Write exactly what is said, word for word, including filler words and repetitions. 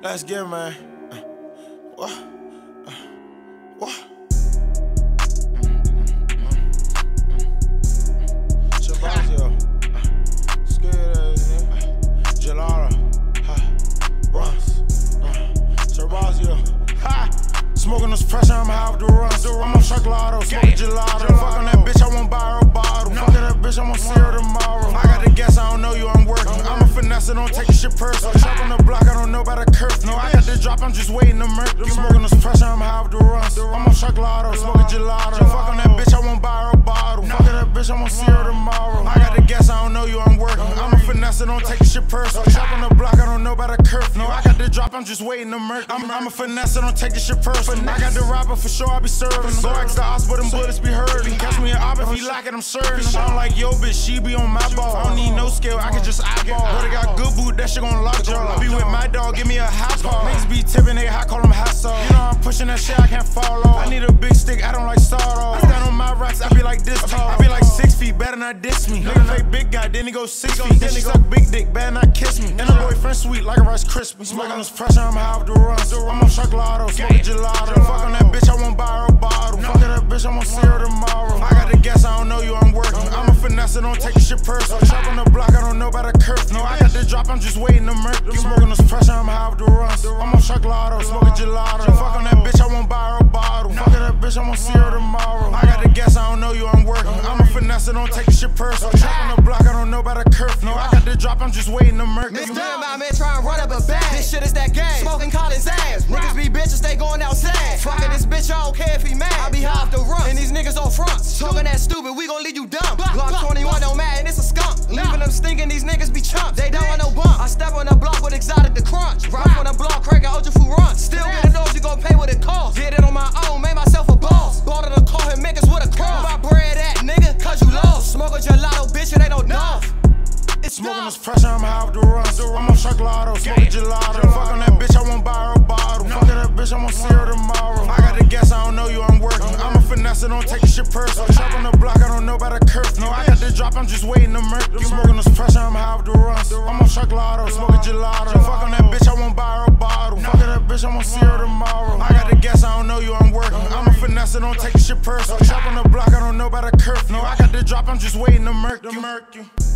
Let's get it, man. Uh, what? Uh, what? Shabazio. Uh, scared ass nigga. Gelato. Ha. Runs. Uh, Shabazio. Ha. Smoking this pressure, I'm high with the runs. I'm on chocolate, smoking gelato. Fuck on that bitch, I won't buy her a bottle. Fuck that bitch, I won't see her tomorrow. I got the gas, I don't know you, I'm working. I'm a finesse, don't take shit personal. Trap on the block, I don't know about the curve. No, I got the drop, I'm just waiting to murk. Smoking this pressure, I'm high with the runs. I'm on chocolate, smoking gelato. Fuck on that bitch, I won't buy her a bottle. Fuck that bitch, I won't see her tomorrow. I got the gas, I don't know you, I'm working. I'm a finesse, don't take shit personal. Trap on the block, I don't know about the curve. No, I got the drop, I'm just waiting to murk. I'm, I'm a finesse, don't take this shit personal. I got the rapper for sure, I be serving. Go ask the odds, but them bullets be hurting. Catch me an op if he lacking, I'm serving. I don't like yo bitch, she be on my ball. I don't need no scale, I can just eyeball. But I got good boot, that shit gon' lock jaw. I be with my dog, give me a hot ball. Niggas be tipping, they hot, call them hot sauce. You know I'm pushing that shit, I can't fall off. I need a big stick, I don't like start off. I stand on my rocks, I be like this tall. I be like six feet, better not diss me. Nigga fake big guy, then he go six feet. Then he suck big dick, better not kiss me. And the boyfriend sweet like a Rice Krispie. Smoking this pressure, I'm high with the runs. I'm on chocolate, smoking gelato. Fuck on that bitch, I won't buy her a bottle. Fuck that bitch, I won't see her tomorrow. I got the gas, I don't know you, I'm working. I'm a finesse, don't take shit personal. Trap on the block, I don't know about the curve. No, I got the drop, I'm just waiting to murk. Smoking this pressure, I'm high with the runs. I'm on chocolate, smoking gelato. Fuck on that bitch, I won't buy her a bottle. Fuck that bitch, I won't see her tomorrow. I got the gas, I don't know you, I'm working. I'm a finesse, don't take shit personal. Trap on the block, I don't know about the curve. No, I got the drop, I'm just waiting to murk. This damn my man try and run up a bag. This shit is that game. Smoking Collins ass. Niggas be bitches, they going outside. Fucking this bitch, I don't care if he mad. I be high off the run, and these niggas on front. Talking that stupid, we gon' leave you dumb. Glock twenty-one don't matter, and it's a skunk. Leaving them stinking, these niggas be chumps. They don't want no bump. I step on the block with exotic the crunch. Rock on the block, cranking Oja Fu run. Still getting those, you gon' pay what it costs. Did it on my own, made myself a boss. Bought in a car and make us with a cross. Where my bread at, nigga? Cause you lost. Smoke a gelato, bitch, and they don't know. Smoking this pressure, I'm high with the runs. I'm on chocolate, smoking gelato. Fuck on that bitch, I won't buy her a bottle. Fuck that bitch, I won't see her tomorrow. I got the gas, I don't know you, I'm working. I'm a finesse, don't take shit personal. Trap on the block, I don't know about the curve. No, I got the drop, I'm just waiting to murk. Smoking this pressure, I'm high with the runs. I'm on chocolate, smoking gelato. Fuck on that bitch, I won't buy her a bottle. Fuck that bitch, I won't see her tomorrow. I got the gas, I don't know you, I'm working. I'm a finesse, don't take shit personal. Trap on the block, I don't know about the curve. No, I got the drop, I'm just waiting to murk you.